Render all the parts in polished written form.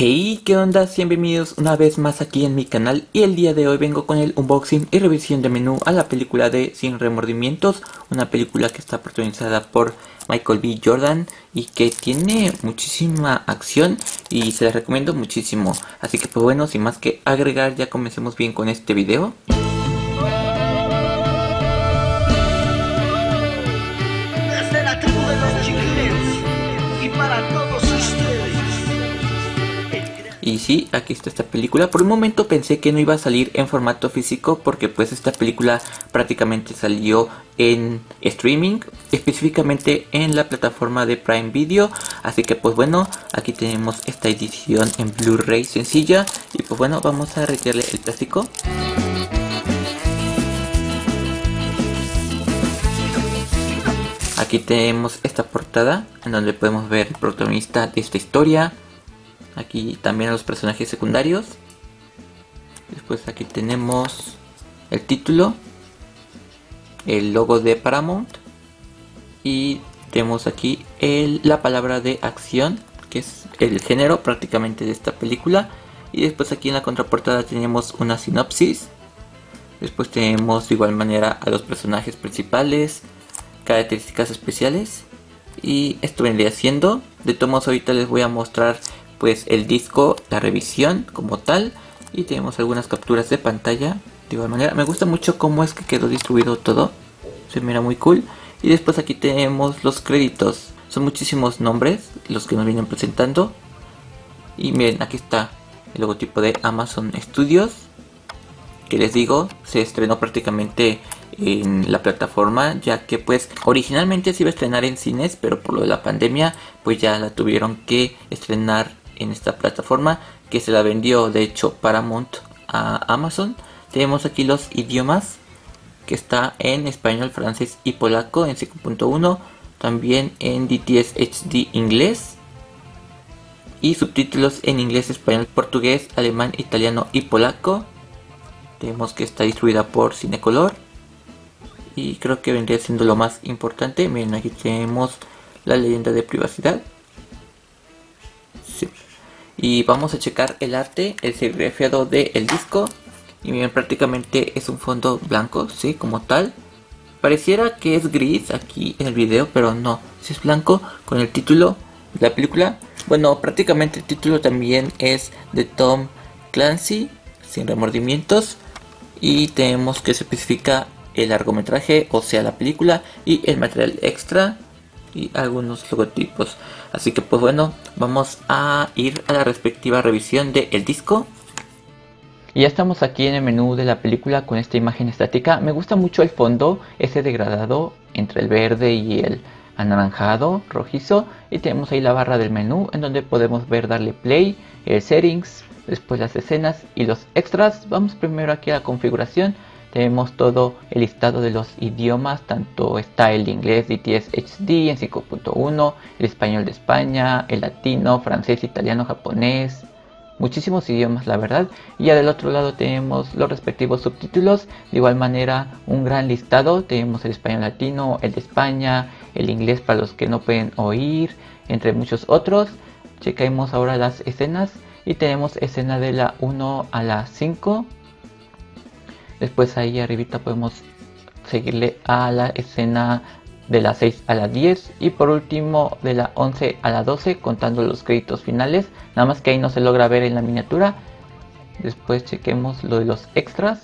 Hey, ¿qué onda? Sean bienvenidos una vez más aquí en mi canal y el día de hoy vengo con el unboxing y revisión de menú a la película de Sin Remordimientos, una película que está protagonizada por Michael B. Jordan y que tiene muchísima acción y se la recomiendo muchísimo. Así que pues bueno, sin más que agregar, ya comencemos bien con este video. Desde la tribu de los chiquiles y para todos ustedes. Y sí, aquí está esta película. Por un momento pensé que no iba a salir en formato físico porque pues esta película prácticamente salió en streaming, específicamente en la plataforma de Prime Video. Así que pues bueno, aquí tenemos esta edición en Blu-ray sencilla. Y pues bueno, vamos a retirarle el plástico. Aquí tenemos esta portada en donde podemos ver el protagonista de esta historia. Aquí también a los personajes secundarios. Después aquí tenemos el título, el logo de Paramount y tenemos aquí la palabra de acción, que es el género prácticamente de esta película. Y después aquí en la contraportada tenemos una sinopsis. Después tenemos de igual manera a los personajes principales, características especiales. Y esto vendría siendo. De todos modos ahorita les voy a mostrar pues el disco, la revisión como tal, y tenemos algunas capturas de pantalla. De igual manera me gusta mucho cómo es que quedó distribuido todo, se mira muy cool. Y después aquí tenemos los créditos, son muchísimos nombres los que nos vienen presentando. Y miren, aquí está el logotipo de Amazon Studios, que les digo, se estrenó prácticamente en la plataforma, ya que pues originalmente se iba a estrenar en cines, pero por lo de la pandemia pues ya la tuvieron que estrenar en esta plataforma, que se la vendió de hecho Paramount a Amazon. Tenemos aquí los idiomas, que está en español, francés y polaco en 5.1, también en DTS HD inglés y subtítulos en inglés, español, portugués, alemán, italiano y polaco. Tenemos que está distribuida por Cinecolor y creo que vendría siendo lo más importante. Miren, aquí tenemos la leyenda de privacidad. Sí. Y vamos a checar el arte, el serigrafiado del disco. Y miren, prácticamente es un fondo blanco, sí, como tal. Pareciera que es gris aquí en el video, pero no, si es blanco con el título de la película. Bueno, prácticamente el título también es de Tom Clancy, Sin Remordimientos. Y tenemos que se especifica el largometraje, o sea la película, y el material extra y algunos logotipos. Así que pues bueno, vamos a ir a la respectiva revisión del disco. Y ya estamos aquí en el menú de la película con esta imagen estática. Me gusta mucho el fondo, ese degradado entre el verde y el anaranjado, rojizo. Y tenemos ahí la barra del menú en donde podemos ver darle play, el settings, después las escenas y los extras. Vamos primero aquí a la configuración. Tenemos todo el listado de los idiomas, tanto está el inglés DTS HD en 5.1, el español de España, el latino, francés, italiano, japonés, muchísimos idiomas la verdad. Y ya del otro lado tenemos los respectivos subtítulos, de igual manera un gran listado. Tenemos el español latino, el de España, el inglés para los que no pueden oír, entre muchos otros. Checamos ahora las escenas y tenemos escena de la 1 a la 5. Después ahí arribita podemos seguirle a la escena de la 6 a la 10 y por último de la 11 a la 12 contando los créditos finales, nada más que ahí no se logra ver en la miniatura. Después chequemos lo de los extras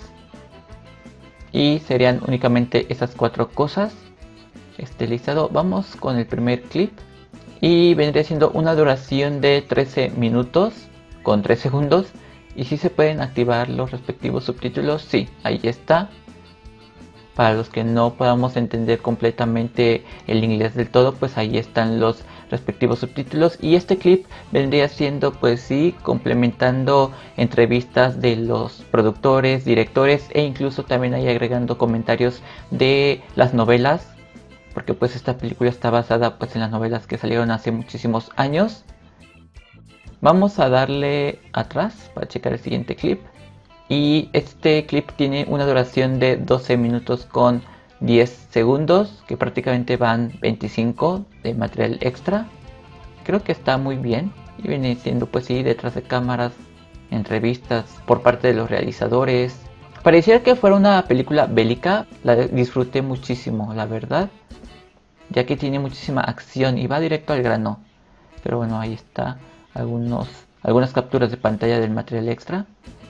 y serían únicamente esas cuatro cosas. Este listado, vamos con el primer clip y vendría siendo una duración de 13 minutos con 3 segundos. Y si se pueden activar los respectivos subtítulos, sí, ahí está. Para los que no podamos entender completamente el inglés del todo, pues ahí están los respectivos subtítulos. Y este clip vendría siendo, pues sí, complementando entrevistas de los productores, directores e incluso también ahí agregando comentarios de las novelas, porque pues esta película está basada pues en las novelas que salieron hace muchísimos años. Vamos a darle atrás para checar el siguiente clip. Y este clip tiene una duración de 12 minutos con 10 segundos, que prácticamente van 25 de material extra. Creo que está muy bien. y viene siendo pues sí, detrás de cámaras, entrevistas por parte de los realizadores. Pareciera que fuera una película bélica, la disfruté muchísimo, la verdad, ya que tiene muchísima acción y va directo al grano. Pero bueno, ahí está algunas capturas de pantalla del material extra.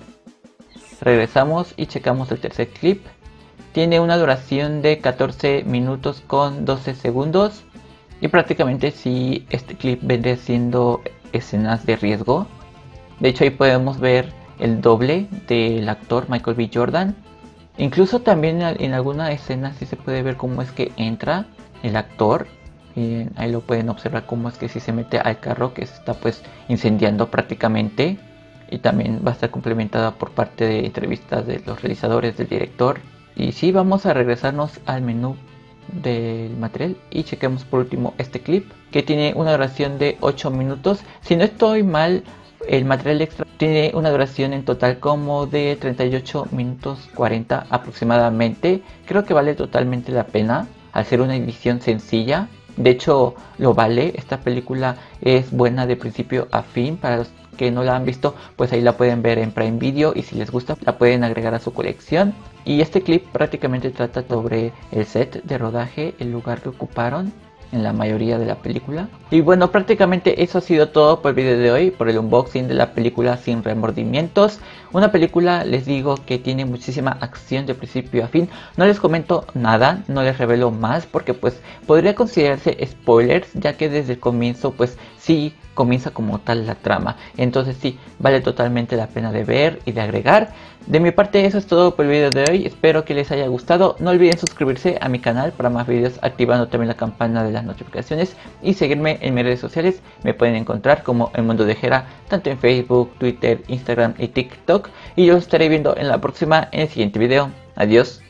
Regresamos y checamos el tercer clip. Tiene una duración de 14 minutos con 12 segundos. Y prácticamente sí, este clip vendría siendo escenas de riesgo. De hecho ahí podemos ver el doble del actor Michael B. Jordan. Incluso también en alguna escena sí se puede ver cómo es que entra el actor. Y ahí lo pueden observar cómo es que sí se mete al carro que se está pues incendiando prácticamente. Y también va a estar complementada por parte de entrevistas de los realizadores, del director. Y sí, vamos a regresarnos al menú del material y chequemos por último este clip que tiene una duración de 8 minutos. Si no estoy mal, el material extra tiene una duración en total como de 38 minutos 40 aproximadamente. Creo que vale totalmente la pena al ser una edición sencilla. De hecho lo vale, esta película es buena de principio a fin. Para los que no la han visto, pues ahí la pueden ver en Prime Video y si les gusta la pueden agregar a su colección. Y este clip prácticamente trata sobre el set de rodaje, el lugar que ocuparon en la mayoría de la película. Y bueno, prácticamente eso ha sido todo por el video de hoy, por el unboxing de la película Sin Remordimientos. Una película, les digo, que tiene muchísima acción de principio a fin. No les comento nada, no les revelo más porque pues podría considerarse spoilers, ya que desde el comienzo pues sí comienza como tal la trama. Entonces sí, vale totalmente la pena de ver y de agregar. De mi parte eso es todo por el video de hoy, espero que les haya gustado. No olviden suscribirse a mi canal para más videos, activando también la campana de las notificaciones y seguirme en mis redes sociales. Me pueden encontrar como El Mundo de Jera, tanto en Facebook, Twitter, Instagram y TikTok. Y yo los estaré viendo en la próxima, en el siguiente video. Adiós.